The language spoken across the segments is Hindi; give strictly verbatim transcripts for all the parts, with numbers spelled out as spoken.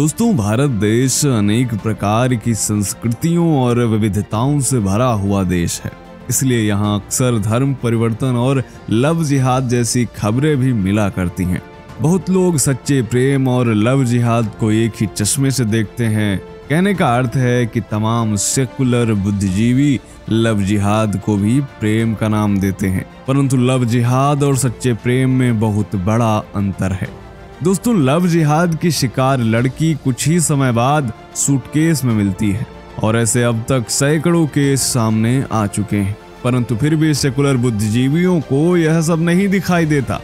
दोस्तों, भारत देश अनेक प्रकार की संस्कृतियों और विविधताओं से भरा हुआ देश है। इसलिए यहाँ अक्सर धर्म परिवर्तन और लव जिहाद जैसी खबरें भी मिला करती हैं। बहुत लोग सच्चे प्रेम और लव जिहाद को एक ही चश्मे से देखते हैं। कहने का अर्थ है कि तमाम सेकुलर बुद्धिजीवी लव जिहाद को भी प्रेम का नाम देते हैं, परंतु लव जिहाद और सच्चे प्रेम में बहुत बड़ा अंतर है। दोस्तों, लव जिहाद की शिकार लड़की कुछ ही समय बाद सूटकेस में मिलती है और ऐसे अब तक सैकड़ों केस सामने आ चुके हैं, परंतु फिर भी सेकुलर बुद्धिजीवियों को यह सब नहीं दिखाई देता।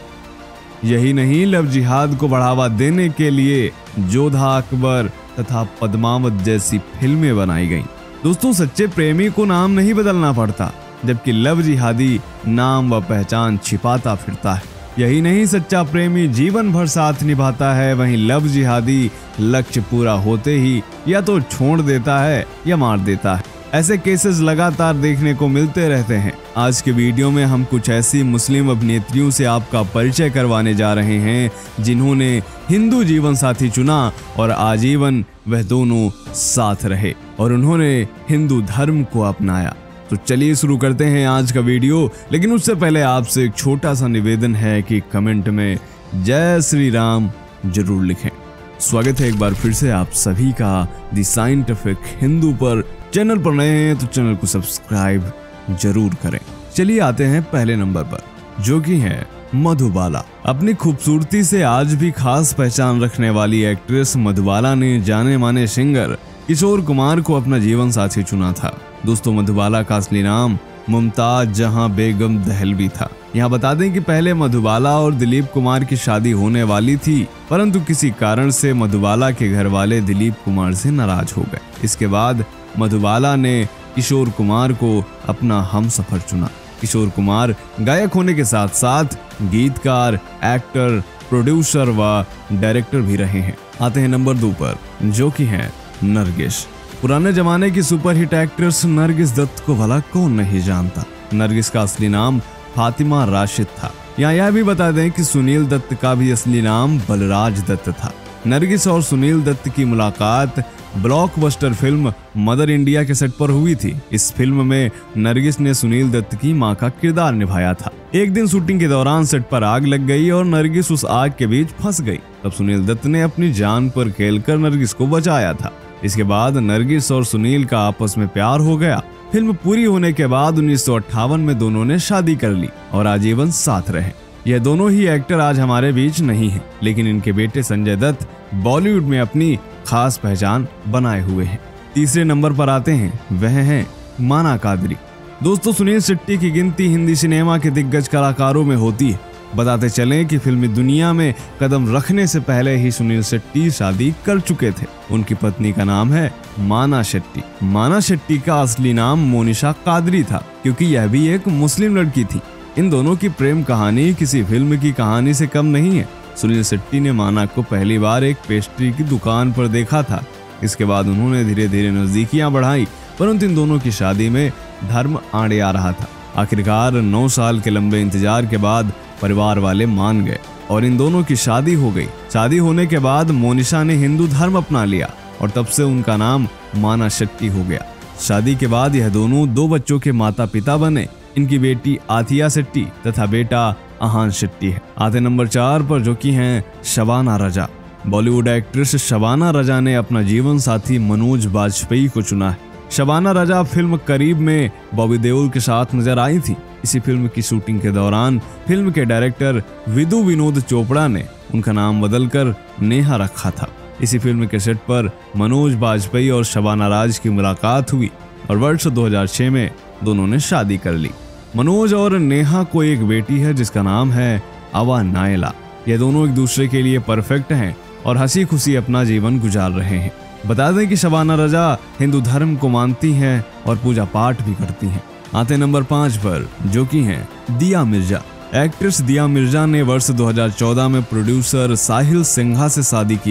यही नहीं, लव जिहाद को बढ़ावा देने के लिए जोधा अकबर तथा पद्मावत जैसी फिल्में बनाई गईं। दोस्तों, सच्चे प्रेमी को नाम नहीं बदलना पड़ता, जबकि लव जिहादी नाम व पहचान छिपाता फिरता है। यही नहीं, सच्चा प्रेमी जीवन भर साथ निभाता है, वहीं लव जिहादी लक्ष्य पूरा होते ही या तो छोड़ देता है या मार देता है। ऐसे केसेस लगातार देखने को मिलते रहते हैं। आज के वीडियो में हम कुछ ऐसी मुस्लिम अभिनेत्रियों से आपका परिचय करवाने जा रहे हैं जिन्होंने हिंदू जीवन साथी चुना और आजीवन वह दोनों साथ रहे और उन्होंने हिंदू धर्म को अपनाया। तो चलिए शुरू करते हैं आज का वीडियो, लेकिन उससे पहले आपसे एक छोटा सा निवेदन है कि कमेंट में जय श्री राम जरूर लिखें। स्वागत है एक बार फिर से आप सभी का द साइंटिफिक हिंदू पर। चैनल पर नए हैं तो चैनल को सब्सक्राइब जरूर करें। चलिए आते हैं पहले नंबर पर, जो कि है मधुबाला। अपनी खूबसूरती से आज भी खास पहचान रखने वाली एक्ट्रेस मधुबाला ने जाने माने सिंगर किशोर कुमार को अपना जीवन साथी चुना था। दोस्तों, मधुबाला का असली नाम मुमताज जहां बेगम दहलवी था। यहाँ बता दें कि पहले मधुबाला और दिलीप कुमार की शादी होने वाली थी, परंतु किसी कारण से मधुबाला के घर वाले दिलीप कुमार से नाराज हो गए। इसके बाद मधुबाला ने किशोर कुमार को अपना हमसफर चुना। किशोर कुमार गायक होने के साथ साथ गीतकार, एक्टर, प्रोड्यूसर व डायरेक्टर भी रहे हैं। आते हैं नंबर दो पर, जो कि है नरगिस। पुराने जमाने की सुपरहिट एक्ट्रेस नरगिस दत्त को भला कौन नहीं जानता। नरगिस का असली नाम फातिमा राशिद था। यहाँ यह भी बता दें कि सुनील दत्त का भी असली नाम बलराज दत्त था। नरगिस और सुनील दत्त की मुलाकात ब्लॉकबस्टर फिल्म मदर इंडिया के सेट पर हुई थी। इस फिल्म में नरगिस ने सुनील दत्त की मां का किरदार निभाया था। एक दिन शूटिंग के दौरान सेट पर आग लग गई और नरगिस उस आग के बीच फंस गई। तब सुनील दत्त ने अपनी जान पर खेलकर नरगिस को बचाया था। इसके बाद नरगिस और सुनील का आपस में प्यार हो गया। फिल्म पूरी होने के बाद उन्नीस सौ अट्ठावन में दोनों ने शादी कर ली और आजीवन साथ रहे। यह दोनों ही एक्टर आज हमारे बीच नहीं हैं, लेकिन इनके बेटे संजय दत्त बॉलीवुड में अपनी खास पहचान बनाए हुए हैं। तीसरे नंबर पर आते हैं, वह हैं माना कादरी। दोस्तों, सुनील शेट्टी की गिनती हिंदी सिनेमा के दिग्गज कलाकारों में होती है। बताते चलें कि फिल्मी दुनिया में कदम रखने से पहले ही सुनील शेट्टी शादी कर चुके थे। उनकी पत्नी का नाम है माना शेट्टी। माना शेट्टी का असली नाम मोनिशा कादरी था, क्योंकि यह भी एक मुस्लिम लड़की थी। इन दोनों की प्रेम कहानी किसी फिल्म की कहानी से कम नहीं है। सुनील शेट्टी ने माना को पहली बार एक पेस्ट्री की दुकान पर देखा था। इसके बाद उन्होंने धीरे धीरे नजदीकियां बढ़ाई, परंतु इन दोनों की शादी में धर्म आड़े आ रहा था। आखिरकार नौ साल के लंबे इंतजार के बाद परिवार वाले मान गए और इन दोनों की शादी हो गई। शादी होने के बाद मोनिशा ने हिंदू धर्म अपना लिया और तब से उनका नाम माना शेट्टी हो गया। शादी के बाद यह दोनों दो बच्चों के माता पिता बने। इनकी बेटी आथिया शेट्टी तथा बेटा आहान शेट्टी है। आते नंबर चार पर, जो कि हैं शबाना रजा। बॉलीवुड एक्ट्रेस शबाना रजा ने अपना जीवन साथी मनोज बाजपेयी को चुना है। शबाना रजा फिल्म करीब में बॉबी देओल के साथ नजर आई थी। इसी फिल्म की शूटिंग के दौरान फिल्म के डायरेक्टर विदु विनोद चोपड़ा ने उनका नाम बदलकर नेहा रखा था। इसी फिल्म के सेट पर मनोज बाजपेयी और शबाना राज की मुलाकात हुई और वर्ष दो हज़ार छह में दोनों ने शादी कर ली। मनोज और नेहा को एक बेटी है जिसका नाम है अवा नायला। ये दोनों एक दूसरे के लिए परफेक्ट हैं और हंसी खुशी अपना जीवन गुजार रहे हैं। बता दें कि शबाना रजा हिंदू धर्म को मानती हैं और पूजा पाठ भी करती हैं। आते नंबर पाँच पर, जो कि हैं दिया मिर्जा। एक्ट्रेस दिया मिर्जा ने वर्ष दो हज़ार चौदह में प्रोड्यूसर साहिल सिंघा से शादी की थी।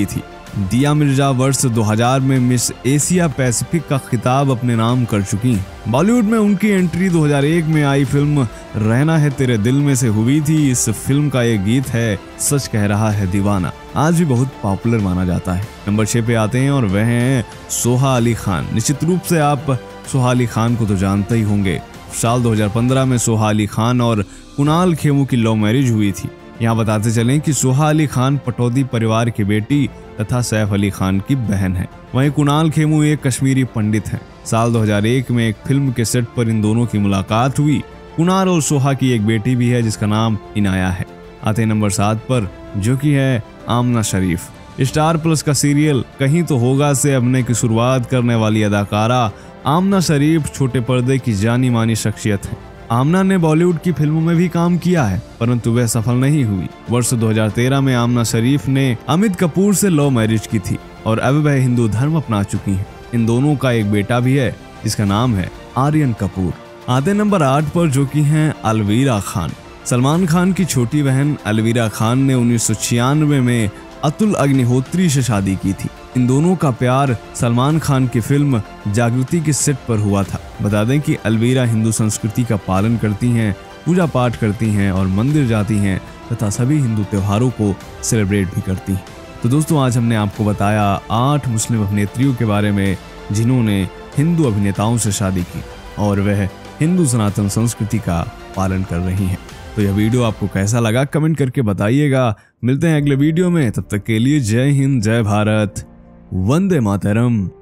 दिया मिर्जा वर्ष दो हज़ार में मिस एशिया पैसिफिक का खिताब अपने नाम कर चुकी हैं। बॉलीवुड में उनकी एंट्री दो हज़ार एक में आई फिल्म रहना है तेरे दिल में से हुई थी। इस फिल्म का एक गीत है सच कह रहा है दीवाना, आज भी बहुत पॉपुलर माना जाता है। नंबर छह पे आते हैं और वह हैं सोहा अली खान। निश्चित रूप से आप सोहा अली खान को तो जानते ही होंगे। साल दो हज़ार पंद्रह में सोहा अली खान और कुणाल खेमू की लव मैरिज हुई थी। यहाँ बताते चलें कि सोहा अली खान पटौदी परिवार की बेटी तथा सैफ अली खान की बहन है। वहीं कुणाल खेमू एक कश्मीरी पंडित हैं। साल दो हज़ार एक में एक फिल्म के सेट पर इन दोनों की मुलाकात हुई। कुणाल और सोहा की एक बेटी भी है जिसका नाम इनाया है। आते नंबर सात पर, जो कि है आमना शरीफ। स्टार प्लस का सीरियल कहीं तो होगा से अभिनय की शुरुआत करने वाली अदाकारा आमना शरीफ छोटे पर्दे की जानी मानी शख्सियत है। आमना ने बॉलीवुड की फिल्मों में भी काम किया है, परंतु वह सफल नहीं हुई। वर्ष दो हज़ार तेरह में आमना शरीफ ने अमित कपूर से लव मैरिज की थी और अब वह हिंदू धर्म अपना चुकी हैं। इन दोनों का एक बेटा भी है जिसका नाम है आर्यन कपूर। आते नंबर आठ पर, जो कि हैं अलवीरा खान। सलमान खान की छोटी बहन अलवीरा खान ने उन्नीस सौ छियानवे में अतुल अग्निहोत्री से शादी की थी। इन दोनों का प्यार सलमान खान की फिल्म जागृति के सेट पर हुआ था। बता दें कि अलवीरा हिंदू संस्कृति का पालन करती हैं, पूजा पाठ करती हैं और मंदिर जाती हैं तथा सभी हिंदू त्योहारों को सेलिब्रेट भी करती हैं। तो दोस्तों, आज हमने आपको बताया आठ मुस्लिम अभिनेत्रियों के बारे में जिन्होंने हिंदू अभिनेताओं से शादी की और वह हिंदू सनातन संस्कृति का पालन कर रही हैं। तो यह वीडियो आपको कैसा लगा कमेंट करके बताइएगा। मिलते हैं अगले वीडियो में, तब तक के लिए जय हिंद, जय भारत, वंदे मातरम।